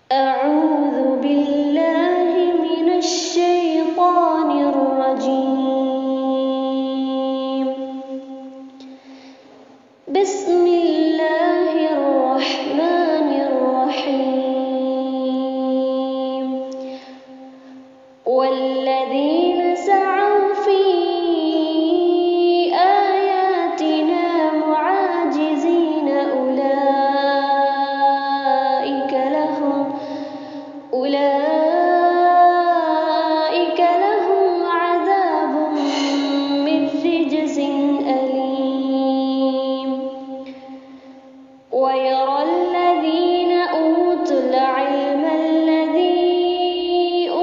أعوذ بالله من الشيطان الرجيم. بسم الله الرحمن الرحيم. والذين سعوا في آياتنا معاجزين أولئك لهم عذاب من رجز أليم. ويرى الذين أوتوا العلم الذي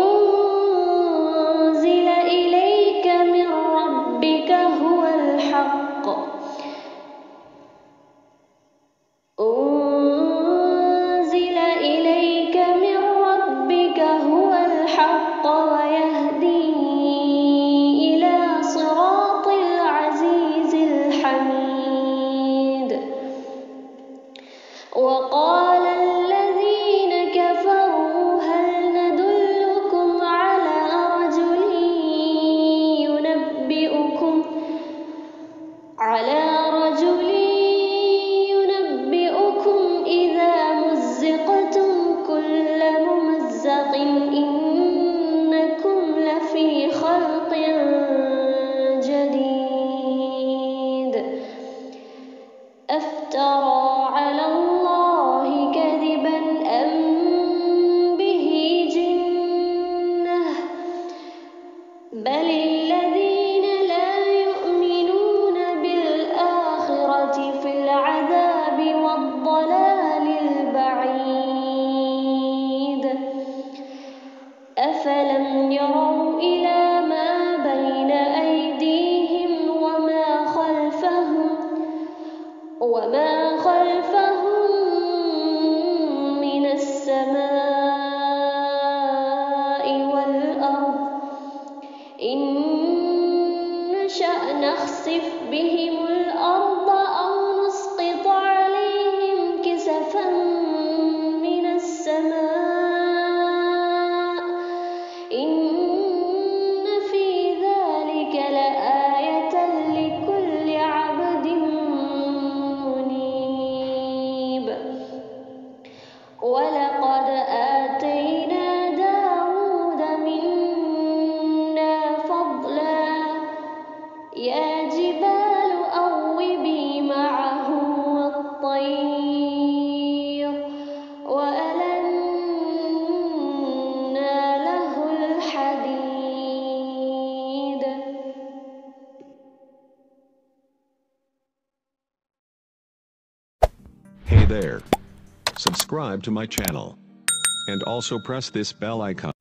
أنزل إليك من ربك هو الحق ويهدي إلى صراط العزيز الحميد. وقال الذين كفروا هل ندلكم على رجل ينبئكم إذا مزقتم كل ممزق إنكم لفي خلق جديد. أفترى على الله كذبا أم به جنة بل الذين لا يؤمنون بالآخرة في العذاب والضلال البعيد. أفلم يروا إلى ما بين أيديهم وما خلفهم من السماء والأرض إن نشأ نخسف بهم الأرض أو نسقط عليهم كسفا من السماء إن في ذلك لآية لكل عبد منيب. ولقد آتينا داود منا فضلا يا جبال أوبي معه والطير وألنا له الحديد. Hey there. Subscribe to my channel. And also press this bell icon.